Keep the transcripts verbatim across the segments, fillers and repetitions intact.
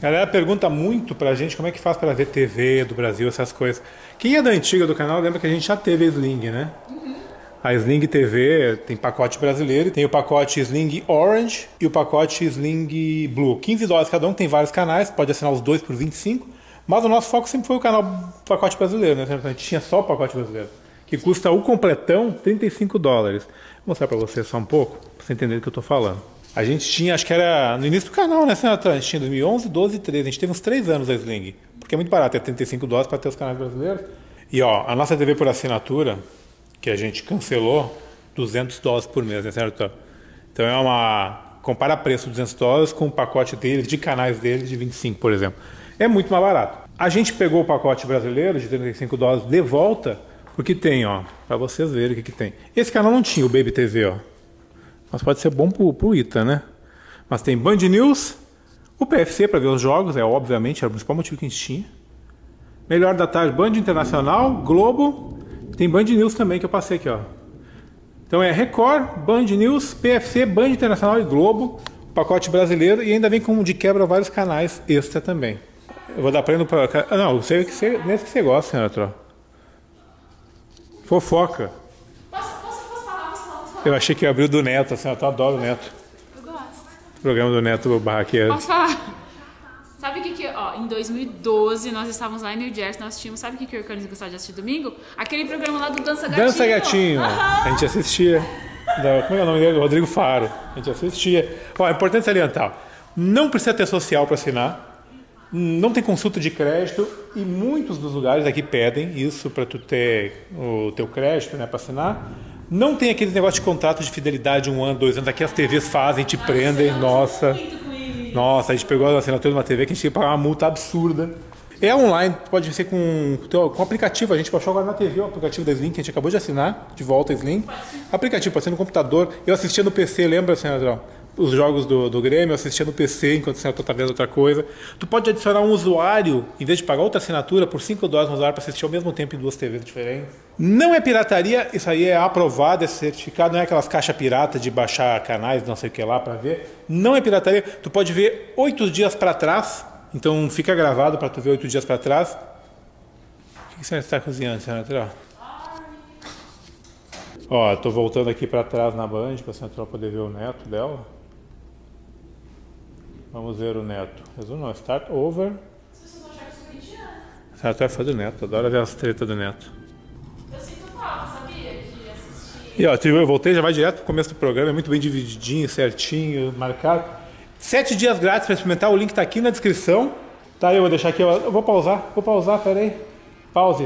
A galera pergunta muito pra gente como é que faz pra ver T V do Brasil, essas coisas. Quem é da antiga do canal lembra que a gente já teve a Sling, né? Uhum. A Sling T V tem pacote brasileiro, tem o pacote Sling Orange e o pacote Sling Blue. quinze dólares cada um, tem vários canais, pode assinar os dois por vinte e cinco. Mas o nosso foco sempre foi o canal pacote brasileiro, né? A gente tinha só o pacote brasileiro, que custa o completão trinta e cinco dólares. Vou mostrar pra vocês só um pouco, pra você entender do que eu tô falando. A gente tinha, acho que era no início do canal, né, Senhora? A gente tinha dois mil e onze, doze e treze. A gente teve uns três anos a Sling. Porque é muito barato, é trinta e cinco dólares para ter os canais brasileiros. E ó, a nossa T V por assinatura, que a gente cancelou, duzentos dólares por mês, né, certo? Então é uma... Compara preço de duzentos dólares com o pacote deles, de canais deles, de vinte e cinco, por exemplo. É muito mais barato. A gente pegou o pacote brasileiro de trinta e cinco dólares de volta, porque tem, ó, para vocês verem o que que tem. Esse canal não tinha o Baby T V, ó. Mas pode ser bom pro, pro Ita, né? Mas tem Band News, o P F C para ver os jogos, é obviamente, era o principal motivo que a gente tinha. Melhor da tarde, Band Internacional, Globo, tem Band News também que eu passei aqui, ó. Então é Record, Band News, P F C, Band Internacional e Globo, pacote brasileiro, e ainda vem com de quebra vários canais extra também. Eu vou dar prêmio para... Ah, não, eu sei que você, nesse que você gosta, Renato. Fofoca. Eu achei que ia abrir o do Neto, assim, eu adoro o Neto. Eu gosto. O programa do Neto Barraqueiro. Posso falar? Sabe o que que... Ó, em dois mil e doze, nós estávamos lá em New Jersey, nós tínhamos... Sabe o que que o Arcanis gostava de assistir domingo? Aquele programa lá do Dança Gatinho. Dança Gatinho. Uhum. A gente assistia. Da, como é o nome dele? Rodrigo Faro. A gente assistia. Ó, é importante salientar. Não precisa ter social para assinar. Não tem consulta de crédito. E muitos dos lugares aqui pedem isso para tu ter o teu crédito, né, para assinar. Não tem aquele negócio de contrato de fidelidade, um ano, dois anos. Aqui as T Vs fazem, te prendem. Nossa, nossa, a gente pegou a assinatura de uma T V que a gente tinha que pagar uma multa absurda. É online, pode ser com, com aplicativo. A gente baixou agora na T V o aplicativo da Sling, que a gente acabou de assinar, de volta a Sling. Aplicativo, pode ser no computador. Eu assistia no P C, lembra, senhora? Os jogos do, do Grêmio, eu assistia no P C enquanto você está vendo outra coisa. Tu pode adicionar um usuário, em vez de pagar outra assinatura, por cinco dólares um usuário para assistir ao mesmo tempo em duas T Vs diferentes. Não é pirataria, isso aí é aprovado, é certificado, não é aquelas caixas pirata de baixar canais, não sei o que lá para ver. Não é pirataria, tu pode ver oito dias para trás, então fica gravado para tu ver oito dias para trás. O que você está cozinhando, senhora? Ó, tô voltando aqui para trás na Band, para a senhora poder ver o neto dela. Vamos ver o neto. Resumo, start over. Vocês vão achar que eu sou corintiana. A senhora é fã do neto, adora ver as tretas do neto. Eu sinto falta, sabia? De assistir. E ó, eu voltei, já vai direto pro começo do programa, é muito bem divididinho, certinho, marcado. Sete dias grátis para experimentar, o link tá aqui na descrição. Tá, eu vou deixar aqui, eu vou pausar, vou pausar, peraí. Pause.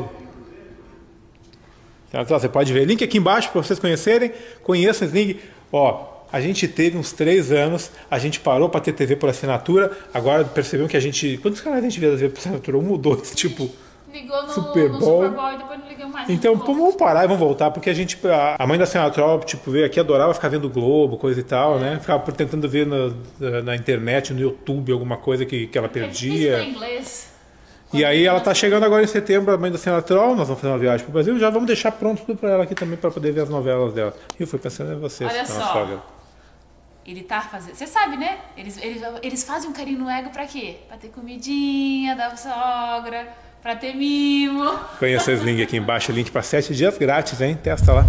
Você pode ver, link aqui embaixo para vocês conhecerem, conheçam o Sling. Ó, a gente teve uns três anos, a gente parou para ter T V por assinatura, agora percebemos que a gente... Quantos canais a gente vê T V por assinatura? Mudou esse tipo... Ligou no Super no Bowl. Super Bowl e depois não ligou mais. Então, pô, vamos parar e vamos voltar, porque a gente, a mãe da senhora Troll, tipo, veio aqui, adorava ficar vendo Globo, coisa e tal, né? Ficava tentando ver na, na internet, no YouTube, alguma coisa que, que ela perdia. É inglês. E aí ela tá chegando agora em setembro, a mãe da senhora Troll, nós vamos fazer uma viagem pro Brasil, já vamos deixar pronto tudo pra ela aqui também, pra poder ver as novelas dela. E eu fui pensando em vocês, olha dona só. sogra. Ele tá fazendo... Você sabe, né? Eles, eles, eles fazem um carinho no ego pra quê? Pra ter comidinha da sogra, pra ter mimo. Conheça o Sling aqui embaixo, link para sete dias grátis, hein? Testa lá.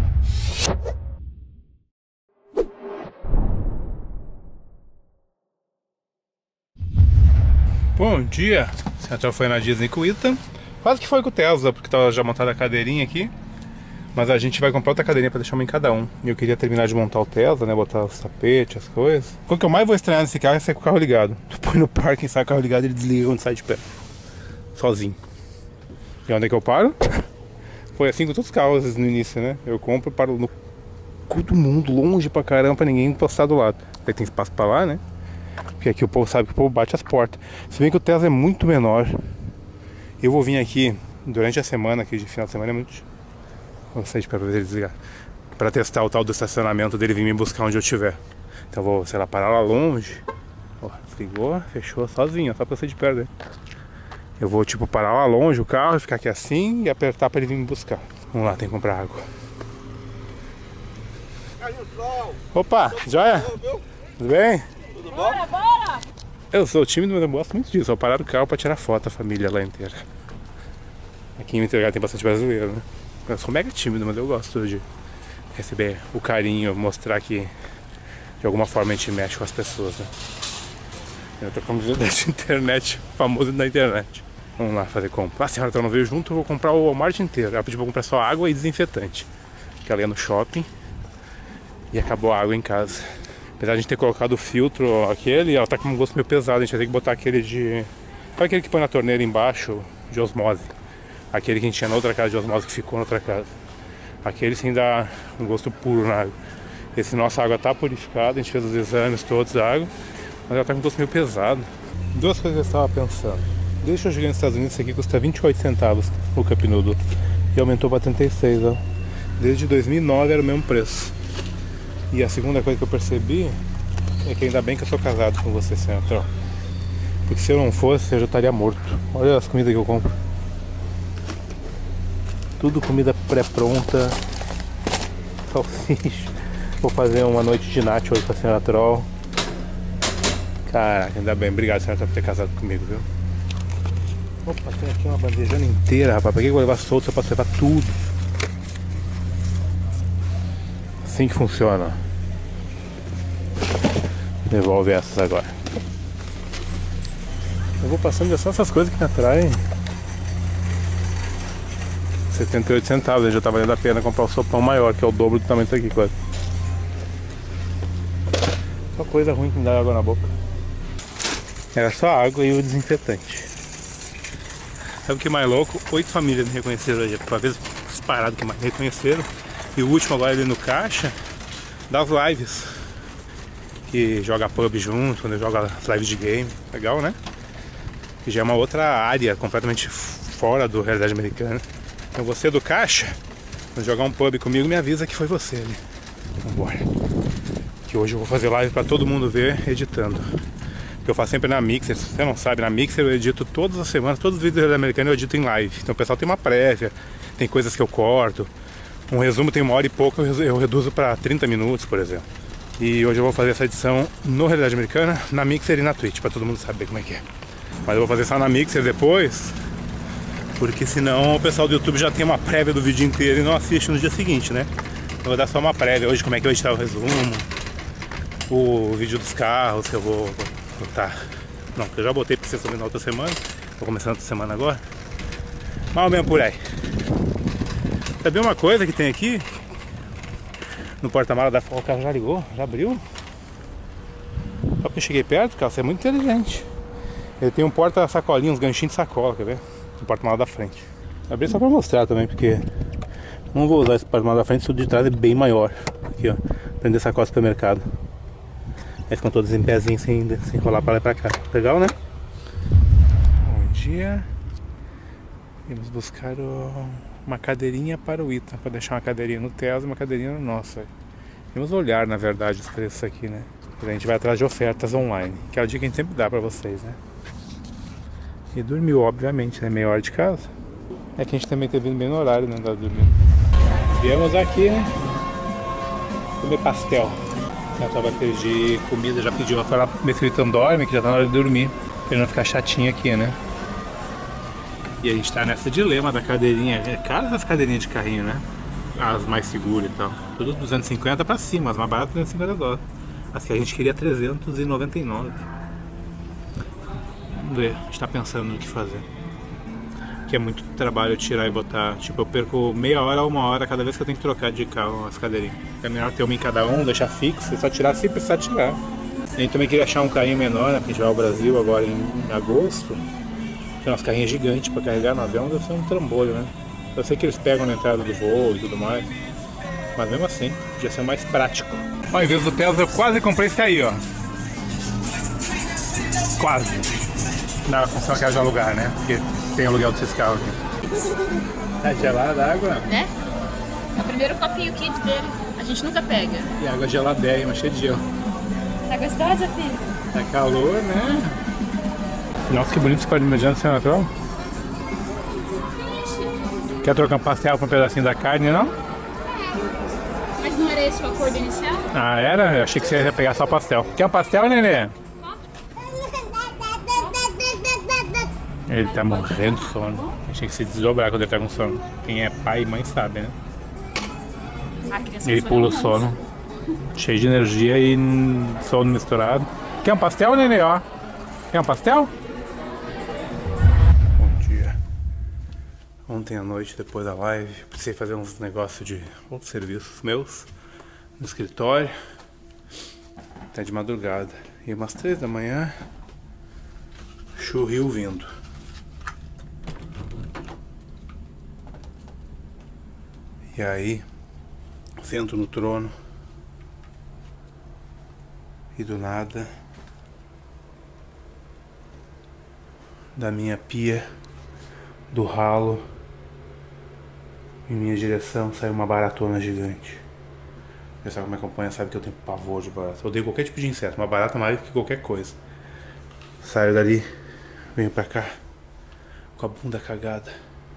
Bom dia. A senhora foi na Disney com o Ita. Quase que foi com o Tesla, porque estava já montada a cadeirinha aqui. Mas a gente vai comprar outra cadeirinha para deixar uma em cada um. E eu queria terminar de montar o Tesla, né? Botar os tapetes, as coisas. O que eu mais vou estranhar nesse carro é sair com o carro ligado. Tu põe no parking, sai com o carro ligado e ele desliga quando sai de pé. Sozinho. E onde é que eu paro? Foi assim com todos os carros no início, né? Eu compro, paro no cu do mundo, longe pra caramba, pra ninguém encostar do lado. Aí tem espaço pra lá, né? Porque aqui o povo sabe que o povo bate as portas. Se bem que o Tesla é muito menor. Eu vou vir aqui durante a semana, aqui de final de semana é muito... Vou sair de pé pra ver ele desligar. Pra testar o tal do estacionamento dele, vir me buscar onde eu estiver. Então eu vou, sei lá, parar lá longe. Ó, ligou, fechou sozinho, só pra eu sair de perto dele. Eu vou, tipo, parar lá longe o carro, ficar aqui assim e apertar pra ele vir me buscar. Vamos lá, tem que comprar água. Opa, joia? Tudo bem? Tudo bom? Bora, bora! Eu sou tímido, mas eu gosto muito disso. Eu parar o carro pra tirar foto, a família lá inteira. Aqui em Interlagos tem bastante brasileiro, né? Eu sou mega tímido, mas eu gosto de receber o carinho, mostrar que de alguma forma a gente mexe com as pessoas, né? Eu tô com vida de internet, famoso na internet. Vamos lá fazer compra. Ah, senhora, então não veio junto, eu vou comprar o Walmart inteiro. Ela pediu pra comprar só água e desinfetante. Que ela ia no shopping e acabou a água em casa. Apesar de a gente ter colocado o filtro aquele, ela tá com um gosto meio pesado. A gente vai ter que botar aquele de... Sabe aquele que põe na torneira embaixo, de osmose? Aquele que a gente tinha na outra casa de osmose que ficou na outra casa. Aquele sim dá um gosto puro na água. Esse nossa água tá purificada, a gente fez os exames todos da água, mas ela tá com um gosto meio pesado. Duas coisas que eu estava pensando. Desde que eu cheguei nos Estados Unidos, isso aqui custa vinte e oito centavos o Cup Noodle. E aumentou para trinta e seis, ó. Desde dois mil e nove era o mesmo preço. E a segunda coisa que eu percebi é que ainda bem que eu sou casado com você, Central. Porque se eu não fosse, eu já estaria morto. Olha as comidas que eu compro. Tudo comida pré-pronta. Salsicha. Vou fazer uma noite de nacho hoje pra senhora Troll. Caraca, ainda bem. Obrigado, senhora, por ter casado comigo, viu? Opa, tem aqui uma bandejona inteira, rapaz. Pra que eu vou levar solto se eu posso levar tudo? Assim que funciona. Devolve essas agora. Eu vou passando só essas coisas que me atraem. setenta e oito centavos, já tá valendo a pena comprar o sopão maior, que é o dobro do tamanho disso aqui, quase. Só coisa ruim que me dá água na boca. Era só água e o desinfetante. Sabe o que é mais louco? Oito famílias me reconheceram hoje. Uma vez disparado que mais me reconheceram. E o último agora ali no caixa das lives. Que joga pub junto, quando joga as lives de game. Legal, né? Que já é uma outra área completamente fora do realidade americana. Então você do caixa, quando jogar um pub comigo, me avisa que foi você ali. Vambora. Que hoje eu vou fazer live pra todo mundo ver editando. Que eu faço sempre na Mixer. Se você não sabe, na Mixer eu edito todas as semanas, todos os vídeos do realidade americana eu edito em live. Então o pessoal tem uma prévia, tem coisas que eu corto. Um resumo tem uma hora e pouco, eu reduzo pra trinta minutos, por exemplo. E hoje eu vou fazer essa edição no realidade americana, na Mixer e na Twitch, pra todo mundo saber como é que é. Mas eu vou fazer só na Mixer depois, porque senão o pessoal do YouTube já tem uma prévia do vídeo inteiro e não assiste no dia seguinte, né? Eu vou dar só uma prévia hoje, como é que eu editar o resumo, o vídeo dos carros que eu vou botar. Não, que eu já botei pra vocês também na outra semana, vou começar na outra semana agora. Mais ou menos por aí. Sabia uma coisa que tem aqui? No porta-mala da Ford, o carro já ligou, já abriu. Só que eu cheguei perto, cara, você é muito inteligente. Ele tem um porta-sacolinha, uns ganchinhos de sacola, quer ver? No porta-mala da frente. Abri só pra mostrar também, porque não vou usar esse porta-mala da frente, se o de trás é bem maior. Aqui, ó, prender sacola do supermercado. Aí ficam todos em pezinho, sem, sem rolar pra lá e pra cá. Legal, né? Bom dia. Vamos buscar o... uma cadeirinha para o Ita, para deixar uma cadeirinha no Tesla e uma cadeirinha no nosso. Vamos olhar, na verdade, os preços aqui, né? A gente vai atrás de ofertas online, que é o dia que a gente sempre dá pra vocês, né? E dormiu, obviamente, né? Meia hora de casa. É que a gente também tá vindo bem no horário, né? Da dormindo. Viemos aqui, né? Comer pastel. Já tava pedindo comida, já pediu pra ela ver se ele dorme, que já tá na hora de dormir. Pra ele não ficar chatinho aqui, né? E a gente tá nessa dilema da cadeirinha. É caro essas cadeirinhas de carrinho, né? As mais seguras e tal. Tudo duzentos e cinquenta pra cima, as mais baratas duzentos e cinquenta dólares. As que a gente queria trezentos e noventa e nove. Vamos ver, a gente tá pensando no que fazer. Que é muito trabalho tirar e botar. Tipo, eu perco meia hora ou uma hora cada vez que eu tenho que trocar de carro as cadeirinhas. É melhor ter uma em cada um, deixar fixo e só tirar se precisar tirar. A gente também queria achar um carrinho menor, né? Porque a gente vai ao Brasil agora em agosto. Tem umas carrinhas gigantes pra carregar no avião, deve ser um trambolho, né? Eu sei que eles pegam na entrada do voo e tudo mais, mas mesmo assim, podia ser mais prático. Ó, em vez do Tesla, eu quase comprei esse aí, ó. Quase. Na função que é de alugar, né? Porque tem aluguel desses carros aqui. Tá gelada a água? Né? É o primeiro copinho kids dele. A gente nunca pega. E água geladérrima, cheia de gelo. Tá gostosa, filho? Tá calor, né? Nossa, que bonito esse quadrinho mediano sem natural. Quer trocar um pastel com um pedacinho da carne, não? Mas não era esse o acordo inicial? Ah, era? Eu achei que você ia pegar só pastel. Quer um pastel, nenê? Ele tá morrendo de sono. A gente tem que se desdobrar quando ele tá com sono. Quem é pai e mãe sabe, né? Ele pula o sono, cheio de energia e sono misturado. Quer um pastel, Nenê? Ó. Quer um pastel? Bom dia. Ontem à noite, depois da live, precisei fazer uns negócios de outros serviços meus no escritório. Até de madrugada. E umas três da manhã, churril vindo. E aí, sento no trono e do nada, da minha pia, do ralo, em minha direção sai uma baratona gigante. O pessoal que me acompanha sabe que eu tenho pavor de barata. Eu odeio qualquer tipo de inseto, uma barata mais do que qualquer coisa. Saio dali, venho pra cá, com a bunda cagada.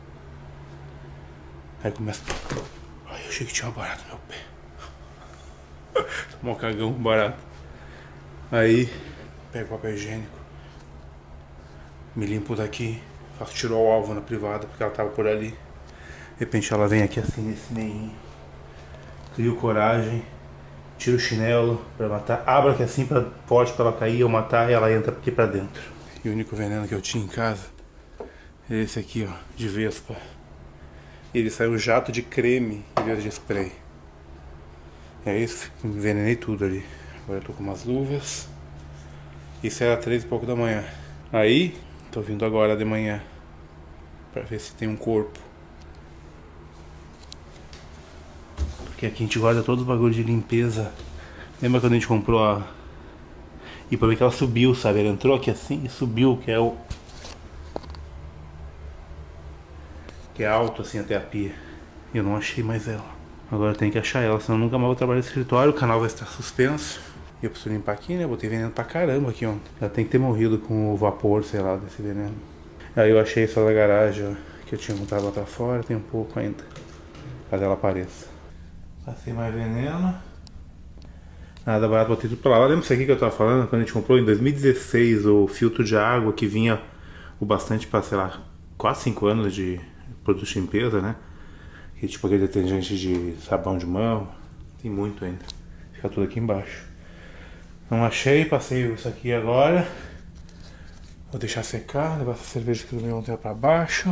Aí começa. Ai, eu achei que tinha uma barata no meu pé. Tomou um cagão com barata. Aí, pego o papel higiênico, me limpo daqui, faço tiro ao alvo na privada, porque ela tava por ali. De repente ela vem aqui assim, nesse meio. Crio coragem, tiro o chinelo pra matar, abro aqui assim pra forte pra ela cair, eu matar e ela entra aqui pra dentro. E o único veneno que eu tinha em casa é esse aqui, ó, de vespa. Ele saiu um jato de creme em vez de spray. É isso, envenenei tudo ali. Agora eu tô com umas luvas. Isso era três e pouco da manhã. Aí, tô vindo agora de manhã pra ver se tem um corpo. Porque aqui a gente guarda todos os bagulhos de limpeza. Lembra quando a gente comprou a... E pra ver que ela subiu, sabe? Ela entrou aqui assim e subiu, que é o... Que é alto assim até a pia. E eu não achei mais ela. Agora eu tenho que achar ela, senão nunca mais vou trabalhar no escritório. O canal vai estar suspenso. E eu preciso limpar aqui, né? Eu botei veneno pra caramba aqui ontem. Ela tem que ter morrido com o vapor, sei lá, desse veneno. Aí eu achei essa da garagem, ó, que eu tinha montado lá pra fora. Tem um pouco ainda, caso ela apareça. Passei mais veneno. Nada barato, botei tudo pra lá. Lembra isso aqui que eu tava falando? Quando a gente comprou em dois mil e dezesseis o filtro de água que vinha o bastante pra, sei lá, quase cinco anos de produto de limpeza, né? E tipo aquele detergente de sabão de mão. Tem muito ainda. Fica tudo aqui embaixo. Não achei, passei isso aqui agora. Vou deixar secar, levar essa cerveja que eu tomei ontem pra baixo.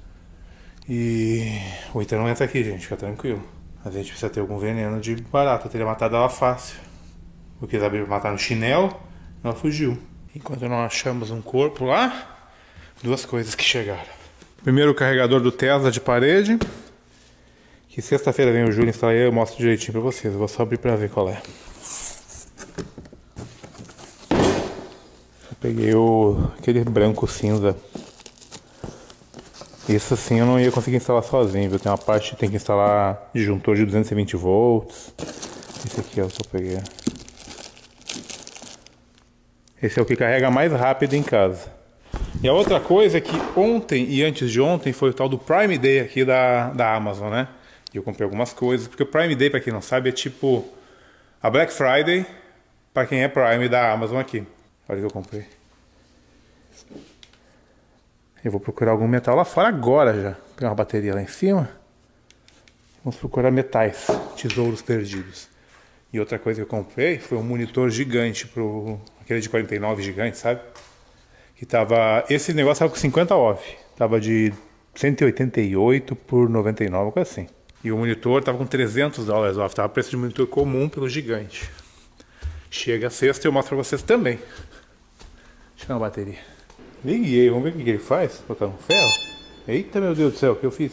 E o Ita não entra aqui, gente, fica tranquilo. Mas a gente precisa ter algum veneno de barata. Eu teria matado ela fácil. Eu quis abrir pra matar no chinelo, ela fugiu. Enquanto não achamos um corpo lá, duas coisas que chegaram. Primeiro o carregador do Tesla de parede. Que sexta-feira vem o Júlio instalar e eu mostro direitinho pra vocês. Eu vou só abrir pra ver qual é. Eu peguei o aquele branco cinza. Isso sim eu não ia conseguir instalar sozinho, viu? Tem uma parte que tem que instalar disjuntor de duzentos e vinte volts. Esse aqui é o que eu peguei. Esse é o que carrega mais rápido em casa. E a outra coisa é que ontem e antes de ontem foi o tal do Prime Day aqui da, da Amazon, né? E eu comprei algumas coisas, porque o Prime Day, pra quem não sabe, é tipo a Black Friday pra quem é Prime da Amazon aqui. Olha o que eu comprei. Eu vou procurar algum metal lá fora agora já. Vou pegar uma bateria lá em cima. Vamos procurar metais, tesouros perdidos. E outra coisa que eu comprei foi um monitor gigante pro... aquele de quarenta e nove gigante, sabe? Que tava... Esse negócio tava com cinquenta off. Tava de cento e oitenta e oito por noventa e nove, coisa assim. E o monitor tava com trezentos dólares off. Tava preço de monitor comum pelo gigante. Chega a sexta e eu mostro pra vocês também. Deixa eu ver uma bateria. Liguei, vamos ver o que, que ele faz. Botar um ferro. Eita, meu Deus do céu, o que eu fiz?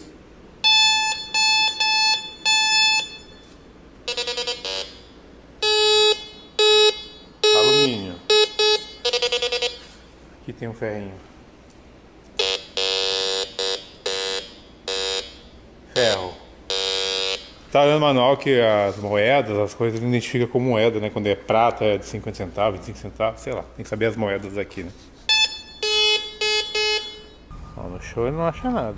Alumínio. Aqui tem um ferrinho. Ferro. Tá olhando no manual que as moedas, as coisas, ele identifica como moeda, né? Quando é prata é de cinquenta centavos, vinte e cinco centavos, sei lá. Tem que saber as moedas aqui, né? Ó, no show ele não acha nada.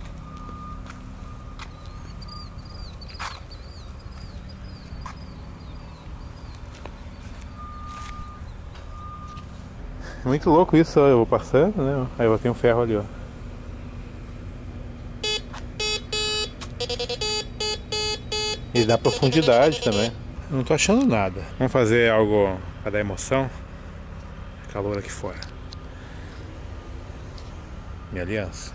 Muito louco isso, ó. Eu vou passando, né? Aí eu tenho um ferro ali, ó. E dá profundidade também. Não tô achando nada. Vamos fazer algo para dar emoção. Calor aqui fora. Minha aliança.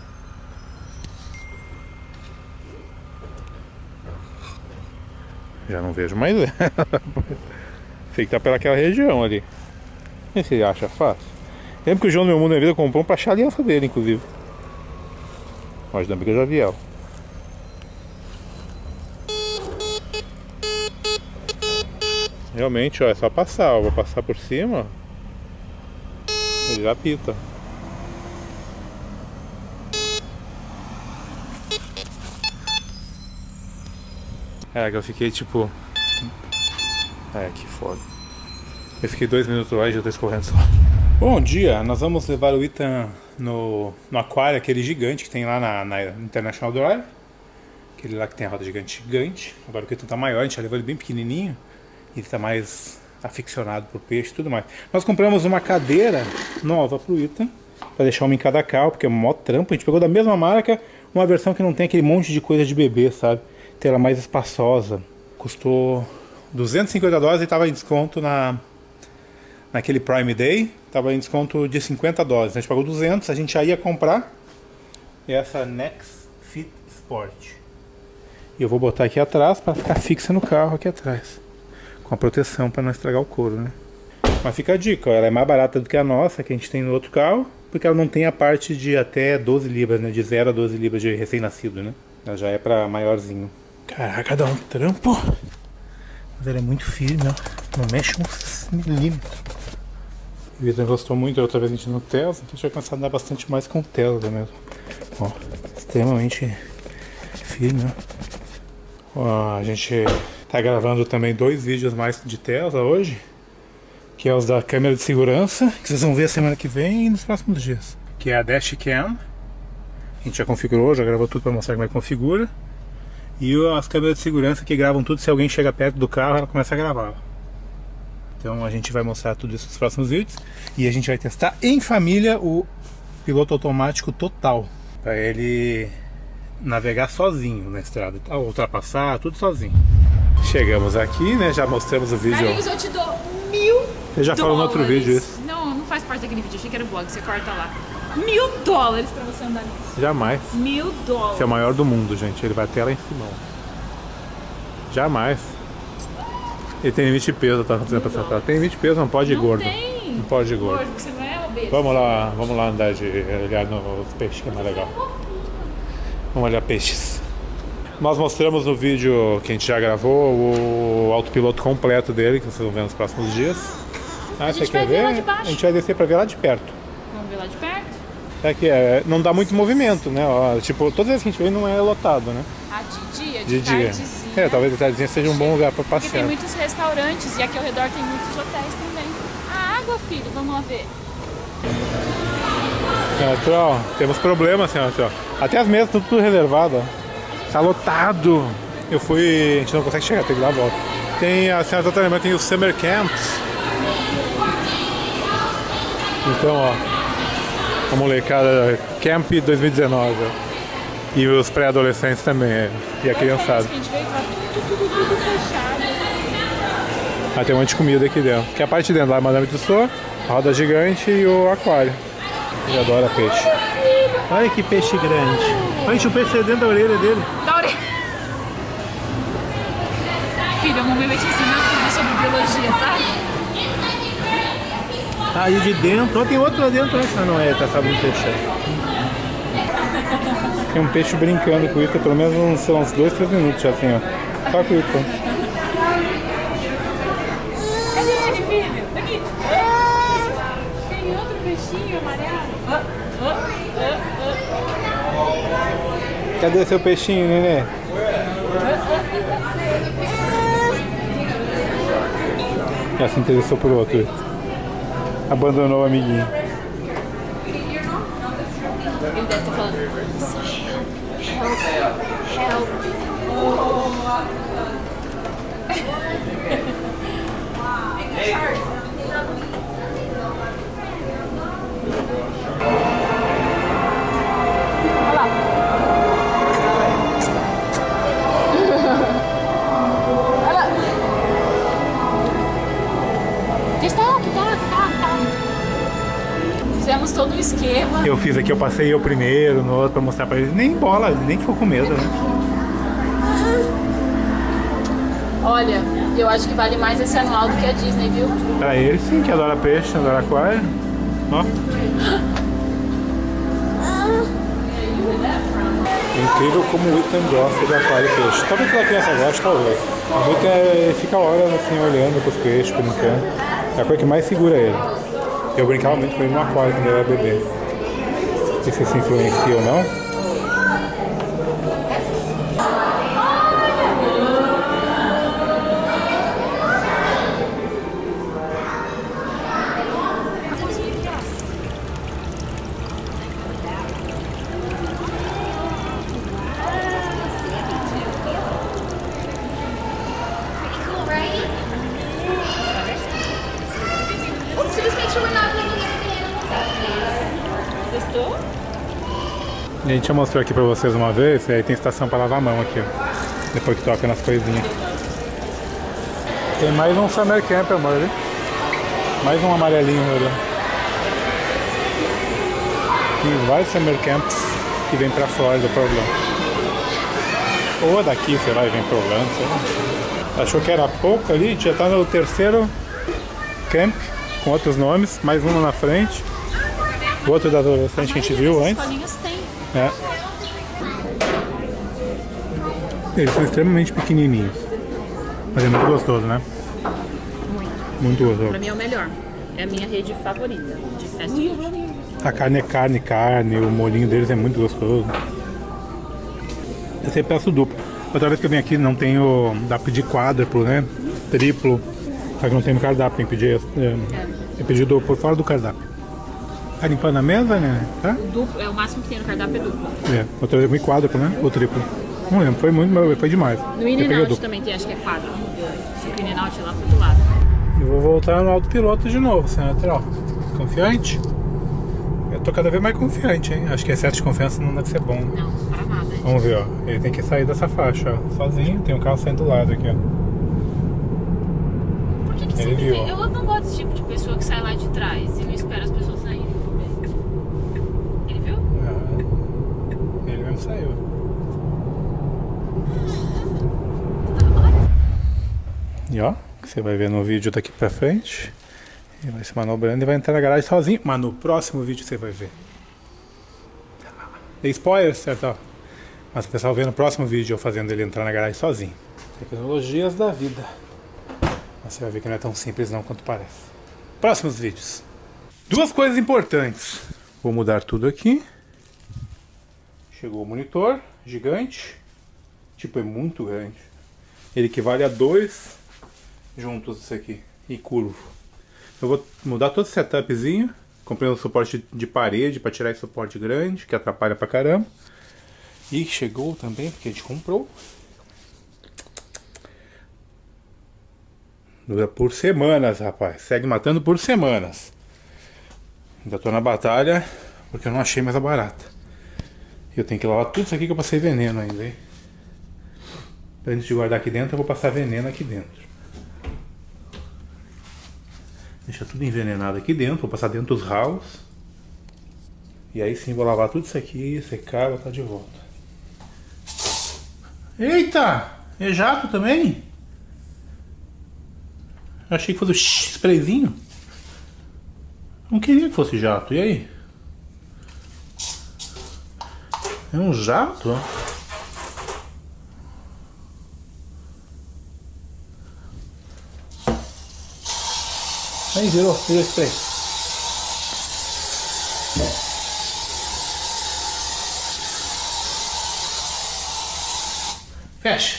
Já não vejo mais ela. Sei que tá pelaquela região ali. E você acha fácil? Lembro que o João do Meu Mundo na Vida comprou pra achar a aliança dele, inclusive. Mas lembro que eu já vi ela. Realmente, ó, é só passar, ó. Vou passar por cima. Ele já apita. É, que eu fiquei tipo... É, que foda. Eu fiquei dois minutos lá e já tô escorrendo só. Bom dia, nós vamos levar o Ethan no, no aquário, aquele gigante que tem lá na, na International Drive. Aquele lá que tem a roda gigante gigante. Agora que o Ethan tá maior, a gente já levou ele bem pequenininho. E ele tá mais aficionado por peixe e tudo mais. Nós compramos uma cadeira nova pro Ethan, pra deixar uma em cada carro, porque é um mó trampo. A gente pegou da mesma marca, uma versão que não tem aquele monte de coisa de bebê, sabe? Tem ela mais espaçosa. Custou duzentos e cinquenta dólares e tava em desconto na... Naquele Prime Day, estava em desconto de cinquenta dólares. A gente pagou duzentos, a gente já ia comprar. E essa Next Fit Sport. E eu vou botar aqui atrás para ficar fixa no carro aqui atrás. Com a proteção para não estragar o couro, né? Mas fica a dica, ó, ela é mais barata do que a nossa, que a gente tem no outro carro. Porque ela não tem a parte de até doze libras, né? De zero a doze libras de recém-nascido, né? Ela já é para maiorzinho. Caraca, dá um trampo. Mas ela é muito firme, ó. Não mexe um milímetro. O Ethan gostou muito da outra vez a gente no Tesla, então a gente vai começar a andar bastante mais com o Tesla mesmo. Ó, extremamente firme, ó. Ó, a gente tá gravando também dois vídeos mais de Tesla hoje, que é os da câmera de segurança, que vocês vão ver a semana que vem e nos próximos dias. Que é a Dashcam. A gente já configurou, já gravou tudo para mostrar como é que configura. E as câmeras de segurança que gravam tudo, se alguém chega perto do carro, ela começa a gravar. Então a gente vai mostrar tudo isso nos próximos vídeos. E a gente vai testar em família o piloto automático total. Para ele navegar sozinho na estrada, ultrapassar, tudo sozinho. Chegamos aqui, né? Já mostramos o vídeo. Amigos, eu te dou mil Eu já falou no outro vídeo isso. Não, não faz parte daquele vídeo, achei que era o vlog, você corta lá. Mil dólares pra você andar nisso. Jamais. Mil dólares. Esse é o maior do mundo, gente. Ele vai até lá em cima. Jamais. Ele tem limite de peso, tá dizendo pra essa Tem limite de peso, não pode ir não gordo. Tem. Não pode ir gordo. Gordo, você não é obeso. Vamos lá, vamos lá andar de olhar nos peixes, que é mais legal. Vamos olhar peixes. Nós mostramos no vídeo que a gente já gravou o autopiloto completo dele, que vocês vão ver nos próximos dias. Ah, você quer ver? ver a gente vai descer pra ver lá de perto. Vamos ver lá de perto? É que é, não dá muito movimento, né? Ó, tipo, todas as vezes que a gente vê não é lotado, né? Ah, de dia, de, de dia. tardezinha. É, talvez a tardezinha seja um bom lugar pra passear. Porque tem muitos restaurantes e aqui ao redor tem muitos hotéis também. A água, filho, vamos lá ver. É, ó, temos problemas, assim, ó. Até as mesas, tudo, tudo reservado, ó. Tá lotado. Eu fui, a gente não consegue chegar, tem que dar a volta. Tem, a senhora também tem os Summer Camps. Então, ó, a molecada Camp dois mil e dezenove, ó. E os pré-adolescentes também, é. E a criançada. A gente veio, tá tudo, tudo, tudo fechado. Ah, tem um monte de comida aqui dentro. Que é a parte de dentro lá, Madame Tussauds, a roda gigante e o aquário. Ele adora peixe. Olha que peixe grande. Olha, tinha um peixe dentro da orelha dele. Da orelha. Filho, a mamãe vai te ensinar tudo sobre biologia, tá? Tá aí de dentro. Ó, tem outro lá dentro. Ah, não é, tá sabendo peixe. Tem um peixe brincando com o Ita, pelo menos uns, sei lá, uns dois, três minutos já assim, ó. Só com o Ita. Cadê ele, filho? Aqui. Tem outro peixinho amarelo. Ah, ah, ah, ah. Cadê seu peixinho, nenê? Já se interessou por outro. Abandonou o amiguinho. Ele deve estar falando, help, help, help. Olha lá. esquema. Eu fiz aqui, eu passei eu primeiro, no outro pra mostrar pra eles. Nem bola, nem ficou com medo, né? Olha, eu acho que vale mais esse anual do que a Disney, viu? Pra eles sim, que adora peixe, adora aquário. Ó. Incrível como o Ethan gosta de aquário e peixe. Talvez que a criança goste, talvez. O Ethan é, fica horas assim olhando pros peixes, brincando. É a coisa que mais segura ele. Eu brincava muito com ele no aquário quando ele era bebê. Não sei se isso influencia ou não. A gente já mostrou aqui pra vocês uma vez, e aí tem estação pra lavar a mão aqui, ó. Depois que toca nas coisinhas. Tem mais um Summer Camp, amor, ali. Mais um amarelinho ali. Tem vários Summer Camps que vem pra Flórida, por Orlando. Ou daqui, sei lá, e vem pra Orlando, sei lá. Achou que era pouco ali, a gente já tá no terceiro camp, com outros nomes, mais um na frente. O outro da adolescente que a gente viu antes. É. Eles são extremamente pequenininhos, mas é muito gostoso, né? Muito. Muito gostoso. Pra mim é o melhor. É a minha rede favorita de fast food. A carne é carne, carne, o molhinho deles é muito gostoso. Eu sempre peço duplo. Outra vez que eu venho aqui não tenho, dá pra pedir quádruplo, né? Triplo. Só que não tem no cardápio, tem que pedir, é, é pedido por fora do cardápio. Tá limpando a mesa, né? Tá? Duplo, é o máximo que tem no cardápio, é duplo. É, outra vez eu comi quádruplo, né? Ou triplo. Não lembro, foi muito, mas foi demais. No In-N-Out também tem, acho que é quádruplo. Só que o In-N-Out é lá pro outro lado. Eu vou voltar no autopiloto de novo, sem lateral. Confiante? Eu tô cada vez mais confiante, hein? Acho que excesso de confiança não deve ser bom. Não, para nada. Gente. Vamos ver, ó. Ele tem que sair dessa faixa, ó. Sozinho, tem um carro saindo do lado aqui, ó. Por que que Ele sempre viu, tem? Eu não gosto desse tipo de pessoa que sai lá de trás e não espera as pessoas saírem. Ele viu? Ah, ele mesmo saiu. E ó, que você vai ver no vídeo daqui pra frente. Ele vai se manobrando e vai entrar na garagem sozinho. Mas no próximo vídeo você vai ver. Tem spoiler, certo? Ó. Mas o pessoal vê no próximo vídeo eu fazendo ele entrar na garagem sozinho. Tecnologias da vida. Mas você vai ver que não é tão simples não quanto parece. Próximos vídeos. Duas coisas importantes. Vou mudar tudo aqui. Chegou o monitor gigante. Tipo, é muito grande. Ele equivale a dois juntos isso aqui. E curvo. Eu vou mudar todo o setupzinho. Comprei um suporte de parede para tirar esse suporte grande, que atrapalha pra caramba. E chegou também, porque a gente comprou. Dura por semanas, rapaz. Segue matando por semanas. Ainda tô na batalha, porque eu não achei mais a barata. E eu tenho que lavar tudo isso aqui que eu passei veneno ainda, hein? Antes de guardar aqui dentro, eu vou passar veneno aqui dentro. Deixa tudo envenenado aqui dentro, vou passar dentro dos ralos. E aí sim vou lavar tudo isso aqui, secar e botar de volta. Eita! É jato também? Eu achei que fosse o sprayzinho. Não queria que fosse jato, e aí? É um jato, ó. Aí virou, virou spray. Fecha.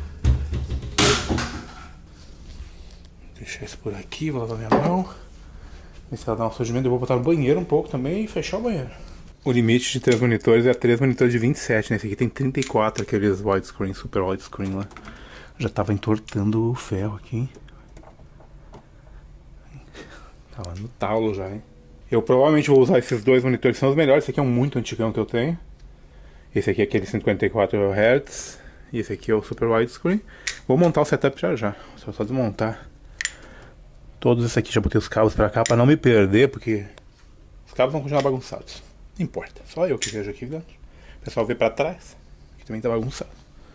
Deixar isso por aqui, vou lavar minha mão. Ver se ela dá um surgimento, eu vou botar no banheiro um pouco também e fechar o banheiro. O limite de três monitores é três monitores de vinte e sete, né? Esse aqui tem trinta e quatro, aqueles widescreen, super widescreen lá. Já tava entortando o ferro aqui, hein? Tava no talo já, hein? Eu provavelmente vou usar esses dois monitores, que são os melhores. Esse aqui é um muito antigão que eu tenho. Esse aqui é aquele cinquenta e quatro hertz. E esse aqui é o super widescreen. Vou montar o setup já já. Só só desmontar. Todos esses aqui já botei os cabos pra cá pra não me perder, porque cabos vão continuar bagunçados. Não importa, só eu que vejo aqui dentro. O pessoal vê pra trás, que também tá bagunçado.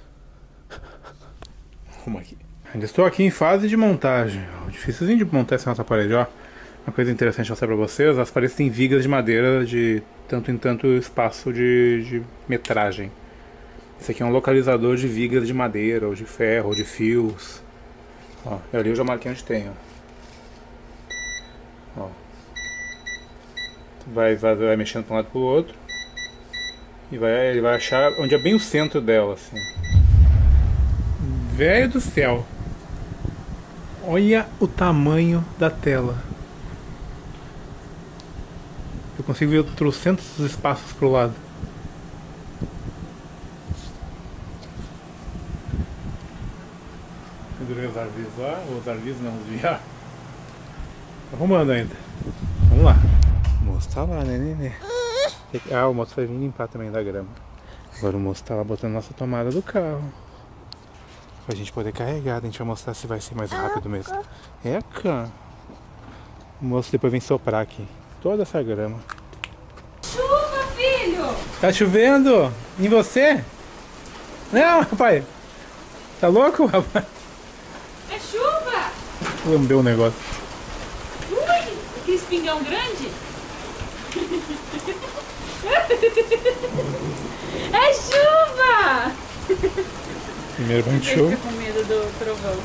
Vamos aqui. Ainda estou aqui em fase de montagem. Difícilzinho de montar essa nossa parede, ó. Uma coisa interessante mostrar pra vocês, as paredes têm vigas de madeira de tanto em tanto espaço de, de metragem. Esse aqui é um localizador de vigas de madeira, ou de ferro, ou de fios. Ó, eu ali eu já marquei onde tem, ó. Ó. Vai, vai, vai mexendo para um lado para o outro. E vai, ele vai achar onde é bem o centro dela, assim. Velho do céu! Olha o tamanho da tela. Eu consigo ver trocentos espaços pro lado. Pendurei os arvis lá, os arvis não, os viar. Arrumando ainda. Vamos lá. O moço tá lá, né, nenê? Ah, o moço vai vir limpar também da grama. Agora o moço tá lá botando nossa tomada do carro. Pra gente poder carregar, a gente vai mostrar se vai ser mais rápido mesmo. É, cara. O moço depois vem soprar aqui. Toda essa grama. Chuva, filho! Tá chovendo? Em você? Não, rapaz. Tá louco, rapaz? É chuva! Lambeu o negócio. Ui, que espingão grande! É chuva! Primeiro banho de Ele chuva. fica com medo do trovão.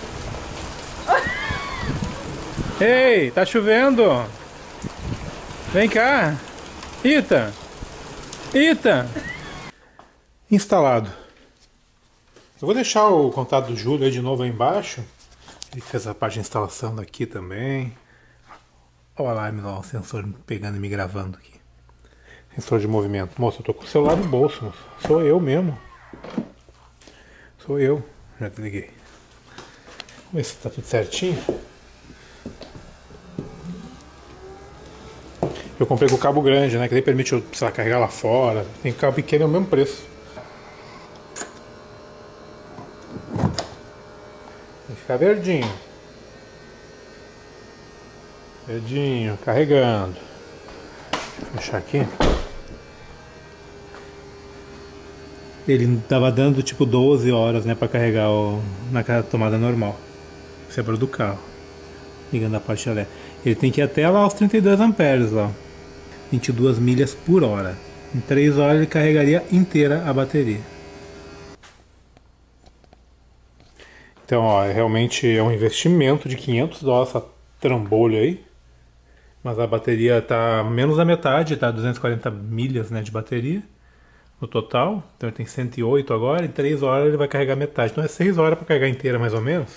Ei, tá chovendo. Vem cá. Ita. Ita. Instalado. Eu vou deixar o contato do Júlio aí de novo aí embaixo. Ele fez a parte de instalação daqui também. Olha o alarme lá, o sensor pegando e me gravando aqui. Sensor de movimento. Moço, eu tô com o celular no bolso, moço. Sou eu mesmo. Sou eu. Já desliguei. Vamos ver se tá tudo certinho. Eu comprei com o cabo grande, né? Que daí permite eu, sei lá, carregar lá fora. Tem cabo pequeno, é o mesmo preço. Tem que ficar verdinho. Verdinho, carregando. Deixa eu fechar aqui. Ele tava dando tipo doze horas, né, pra carregar o, na tomada normal. Isso é do carro. Ligando a parte elétrica. Ele tem que ir até lá aos trinta e dois amperes lá. vinte e duas milhas por hora. Em três horas ele carregaria inteira a bateria. Então, ó, realmente é um investimento de quinhentos dólares essa trambolho aí. Mas a bateria tá menos da metade, tá duzentas e quarenta milhas, né, de bateria no total. Então ele tem cento e oito agora, em três horas ele vai carregar metade. Então é seis horas para carregar inteira mais ou menos.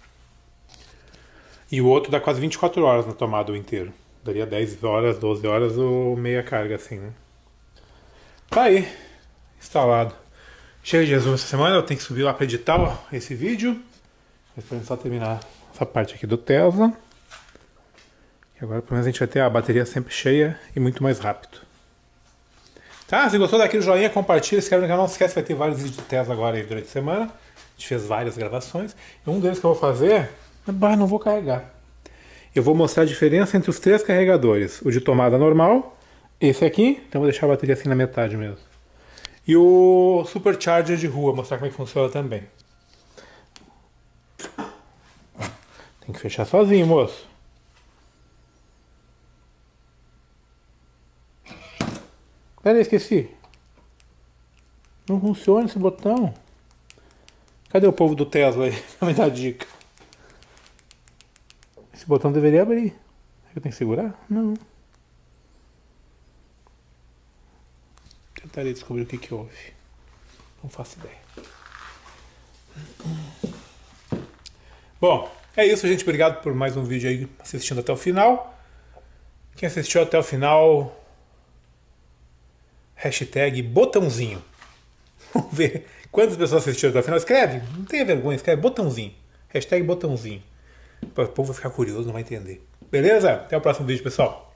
E o outro dá quase vinte e quatro horas na tomada o inteiro. Daria dez horas, doze horas ou meia carga assim, né? Tá aí, instalado. Chega de resumo essa semana, eu tenho que subir lá para editar ó, esse vídeo. Esperando só terminar essa parte aqui do Tesla. E agora pelo menos a gente vai ter a bateria sempre cheia e muito mais rápido. Tá, se gostou daquele joinha, compartilha, se inscreve no canal, não esquece, vai ter vários vídeos de Tesla agora aí durante a semana. A gente fez várias gravações. E um deles que eu vou fazer, bah, não vou carregar. Eu vou mostrar a diferença entre os três carregadores. O de tomada normal, esse aqui, então vou deixar a bateria assim na metade mesmo. E o Supercharger de rua, mostrar como é que funciona também. Tem que fechar sozinho, moço. Pera aí, esqueci. Não funciona esse botão. Cadê o povo do Tesla aí? Vai me dar dica. Esse botão deveria abrir. Eu tenho que segurar? Não. Tentarei descobrir o que que houve. Não faço ideia. Bom, é isso, gente. Obrigado por mais um vídeo aí assistindo até o final. Quem assistiu até o final... Hashtag botãozinho. Vamos ver quantas pessoas assistiram até o final. Escreve, não tenha vergonha, escreve botãozinho. Hashtag botãozinho. O povo vai ficar curioso, não vai entender. Beleza? Até o próximo vídeo, pessoal.